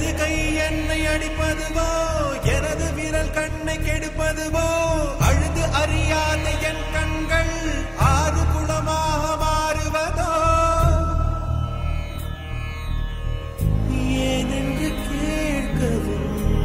இடது கை என்னை அடிப்பதுவோ எனது விரல் கண்ணை கெடுப்பதுவோ அழுது அறியாத என் கண்கள் ஆறு குளமாக மாறுவதோ ஏனென்று கேட்கவும்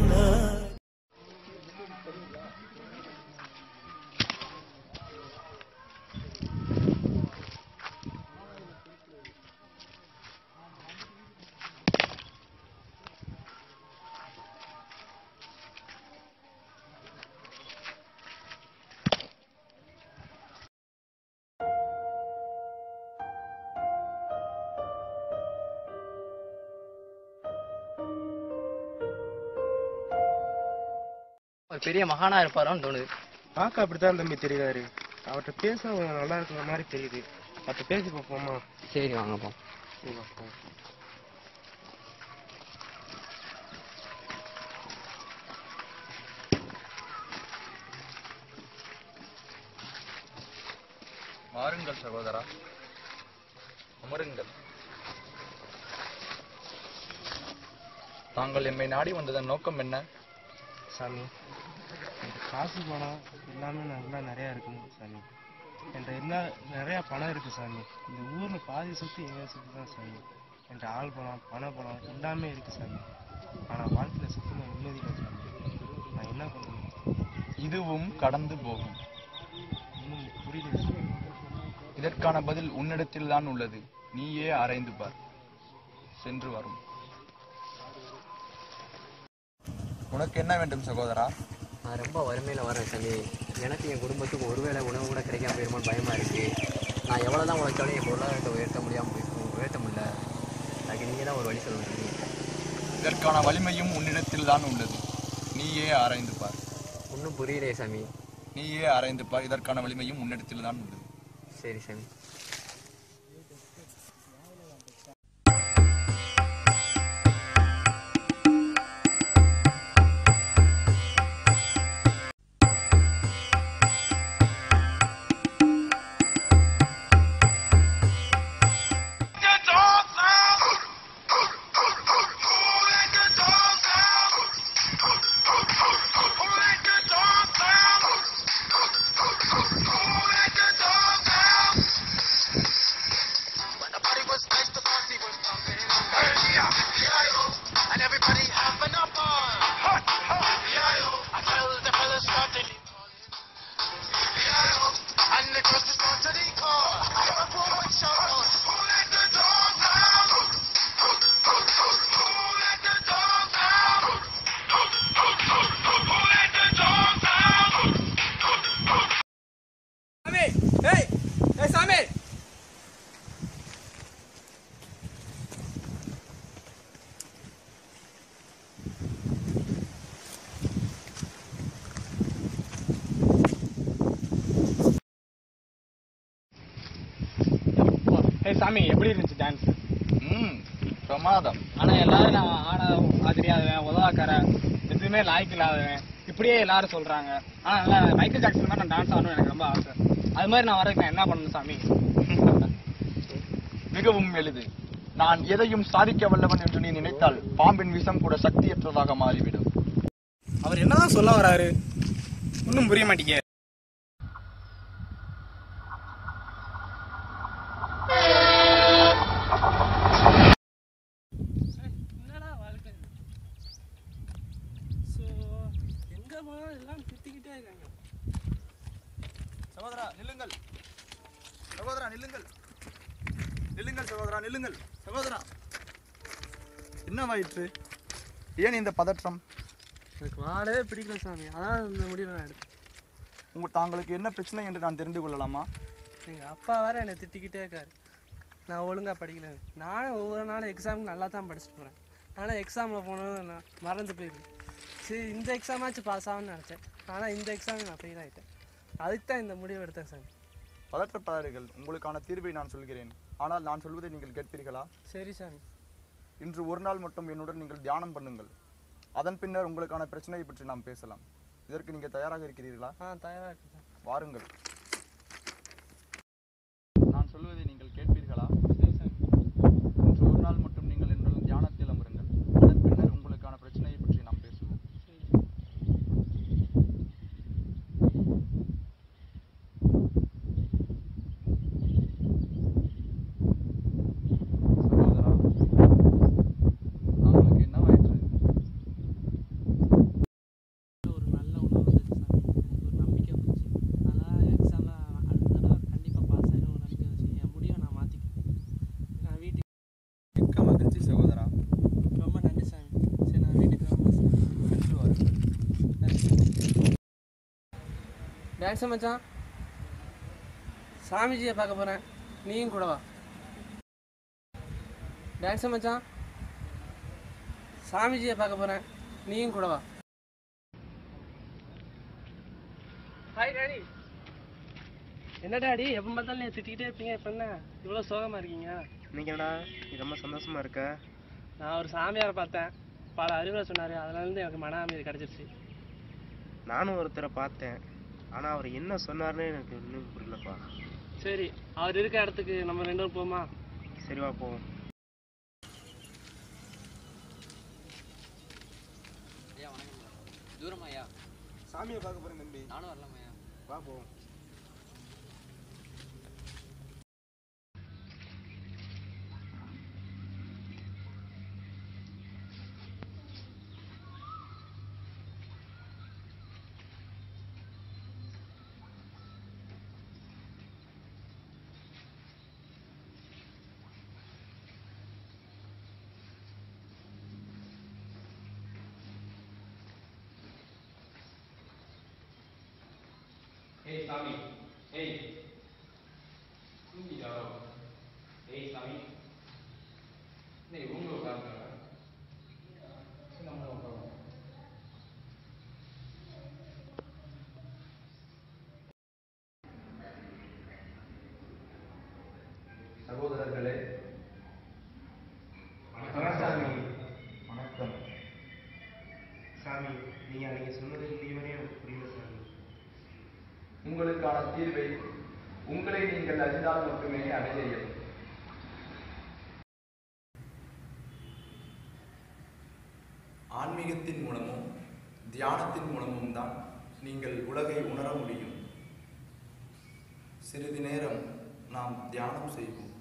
பெரிய மகானா இருப்பாரோன்னு தோணுது. பார்க்க அப்படித்தான் தம்பி தெரியுறாரு. அவர்கிட்ட பேச நல்லா இருக்கிற மாதிரி தெரியுது. அவர்கிட்ட பேசி பார்ப்போமா? சரி வாங்கப்பா. வாருங்கள் சகோதரா, அமருங்கள். தாங்கள் எம்மை நாடி வந்ததன் நோக்கம் என்ன? சாமி, காசு பணம் எல்லாமே நல்லா நிறையா இருக்குங்க சாமி. என்கிட்ட நிறையா பணம் இருக்குது சாமி. இந்த ஊரில் பாதி சுற்றி எங்கள் சுற்றி தான் சாமி. என்கிட்ட ஆள் பணம் பணம் எல்லாமே இருக்குது சாமி. ஆனால் வாழ்க்கையில் சுத்தமாக நிம்மதி இல்லை சாமி. நான் என்ன பண்ணுவேன்? இதுவும் கடந்து போகும். இன்னும் புரியல சாமி. இதற்கான பதில் உன்னிடத்தில் தான் உள்ளது. நீயே ஆராய்ந்து பார். சென்று வரும். உனக்கு என்ன வேண்டும் சகோதரா? நான் ரொம்ப வறுமையில் வரேன் சாமி. எனக்கு என் குடும்பத்துக்கு ஒருவேளை உணவு கூட கிடைக்காம போயிருமோன்னு பயமாக இருக்குது. நான் எவ்வளோ தான் உழைச்சாலும் என் பொருளாதாரத்தை உயர்த்த முடியல. அதுக்கு நீங்கள் தான் ஒரு வழி சொல்லுங்கள். இதற்கான வலிமையும் உன்னிடத்தில் தான் உள்ளது. நீயே ஆராய்ந்து பார். ஒன்றும் புரியலையே சாமி. நீயே ஆராய்ந்து பார். இதற்கான வலிமையும் உன்னிடத்தில் தான் உள்ளது. சரி சாமி. சாமி, எப்படி இருந்துச்சு டான்ஸ்? பிரமாதம். ஆனால் எல்லாரும் நான் ஆட தெரியாதவன், உதவாக்காரன், எதுவுமே லாய்க்கு இல்லாதவன் இப்படியே எல்லாரும் சொல்றாங்க. ஆனால் நல்லா மைக்கேல் ஜாக்சன் மாதிரி நான் டான்ஸ் ஆடணும்னு எனக்கு ரொம்ப ஆசை. அது மாதிரி நான் வரதுக்கு நான் என்ன பண்ணணும் சாமி? மிகவும் எளிது. நான் எதையும் சாதிக்க வல்லவன் என்று நீ நினைத்தால் பாம்பின் விஷம் கூட சக்தியற்றதாக மாறிவிடும். அவர் என்னதான் சொல்ல வராரு? ஒன்றும் புரிய மாட்டீங்க. சகோதரா நில்லுங்கள். சகோதரா நில்லுங்கள். நில்லுங்கள் சகோதரா, நில்லுங்கள். சகோதரா, என்னவாயிற்று? ஏன் இந்த பதற்றம்? எனக்கு வாழவே பிடிக்கல சாமி. அதான் இந்த முடிவை நான் எடுத்தேன். தாங்களுக்கு என்ன பிரச்சனை என்று நான் தெரிந்து கொள்ளலாமா? எங்கள் அப்பா வேற என்னை திட்டிக்கிட்டே இருக்காரு. நான் ஒழுங்காக படிக்கல. நானும் ஒவ்வொரு நாளும் எக்ஸாமுக்கு நல்லா தான் படிச்சுட்டு போகிறேன். ஆனால் எக்ஸாமில் போனதும் நான் மறந்து போயிடுவேன். சரி, இந்த எக்ஸாமாச்சும் பாஸ் ஆகும்னு நினச்சேன். ஆனால் இந்த எக்ஸாம் நான் ஃபெயில் ஆகிட்டேன். அதுக்கு தான் இந்த முடிவு எடுத்தேன் சாமி. பதற்றப்படாதீர்கள். உங்களுக்கான தீர்வை நான் சொல்கிறேன். ஆனால் நான் சொல்வதை நீங்கள் கேட்பீர்களா? சரி சாமி. இன்று ஒரு நாள் மட்டும் என்னுடன் நீங்கள் தியானம் பண்ணுங்கள். அதன் பின்னர் உங்களுக்கான பிரச்சனையை பற்றி நாம் பேசலாம். இதற்கு நீங்கள் தயாராக இருக்கிறீர்களா? தயாராக இருக்கேன். வாருங்கள். நான் சொல்வதை நீங்கள் கேட்பீர்களா? சரி சாமி. இன்று ஒரு நாள் மட்டும் நீங்கள் என்னுடன் தியானத்தில் அமருங்கள். அதன் பின்னர் உங்களுக்கு டான்ஸ் மச்சான், சாமிஜியை பார்க்க போகிறேன், நீயும் கூட வா. டான்ஸ் மச்சான், சாமிஜியை பார்க்க போகிறேன், நீயும் கூட வா. Hi daddy. என்ன டாடி, எப்போ பார்த்தாலும் நீ திட்டிகிட்டே இருப்பீங்க, இப்போ என்ன இவ்வளோ சோகமாக இருக்கீங்க? இன்னைக்கு என்னடா நீ ரொம்ப சந்தோஷமா இருக்க? நான் ஒரு சாமியாரை பார்த்தேன், பல அறிவுரை சொன்னார், அதனாலேருந்து எனக்கு மன அமைதி கிடச்சிருச்சு. நானும் ஒருத்தரை பார்த்தேன், ஆனால் அவர் என்ன சொன்னார்னு எனக்கு இன்னும் புரியலப்பா. சரி, அவர் இருக்க இடத்துக்கு நம்ம 2 பேரும் போமா? சரிவா போவோம். ஐயா வணக்கம். தூரமா ஐயா? சாமியை பார்க்க போறேன் தம்பி. நானும் வரலாமா ஐயா? வா போவோம். Hey Sami, hey, தூங்கி ஜாரோ. Hey Sami, நீ ரூம்ல உட்கார்ந்துருக்க. நம்ம உட்காருவோம். சகோதரர்களே, வணக்கம் சாமி. வணக்கம். சாமி, நீங்கள் அன்றைக்கி சொன்னது இதுவரை எனக்கு புரியல சாமி. உங்களுக்கான தீர்வை உங்களை நீங்கள் அறிந்தால் மட்டுமே அடைய இயலும். ஆன்மீகத்தின் மூலமும் தியானத்தின் மூலமும் தான் நீங்கள் உலகை உணர முடியும். சிறிது நேரம் நாம் தியானம் செய்வோம்.